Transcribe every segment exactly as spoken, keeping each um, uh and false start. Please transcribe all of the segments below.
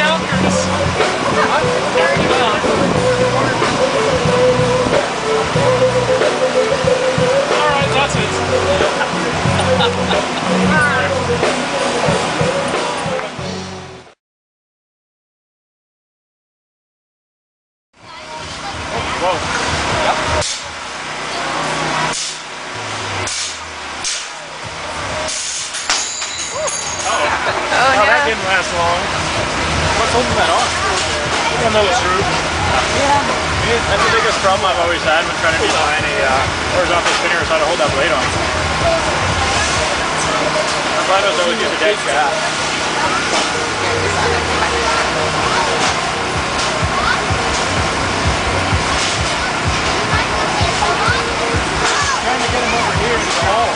Stalkers. Alright, that's it. Whoa. Yep. Oh, oh yeah. That didn't last long. What's holding that on? I don't know the truth. Yeah. That's the biggest problem I've always had when trying to design a uh, horizontal spinner is how to hold that blade on. My blade was always use a dead shaft. Trying to get him over here in the hole.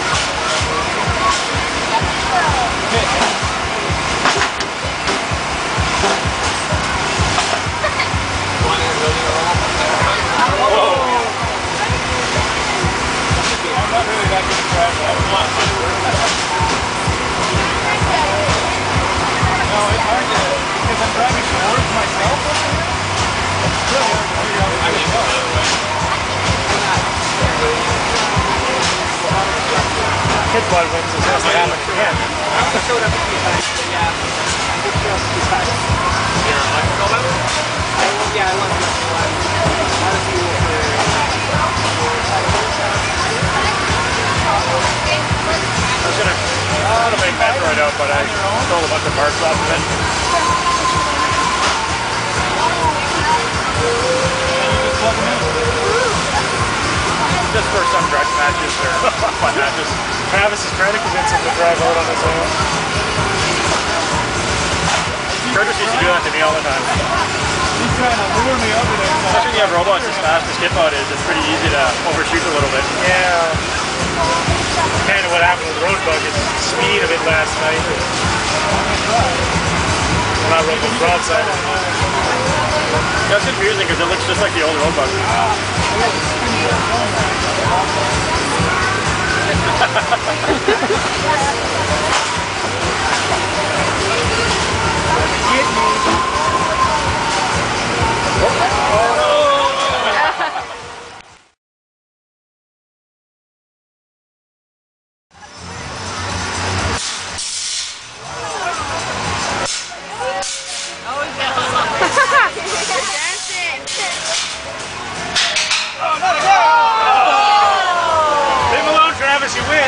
Kitbot wins as has to happen again. I only showed up a few times, but yeah. You're an electrical member? I, well, yeah, I love electrical. I had a few for... I was gonna, I was gonna make that right out, but I stole a bunch of parts off of it. And you just plug them in. Just for some drug matches or fun matches. Travis is trying to convince him to drive out on his own. Curtis used to do that to me all the time. He's trying to lure me over there. Especially when you have robots as fast as Kitbot is, it's pretty easy to overshoot a little bit. Yeah. Kind of what happened with Roadbug is speed of it last night. Well, not Roadbug, broadside. Yeah, it's confusing because it looks just like the old Roadbug. You win.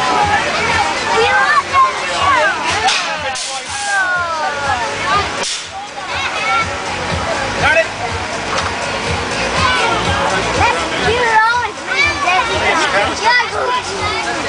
Got it. You always win, Daddy.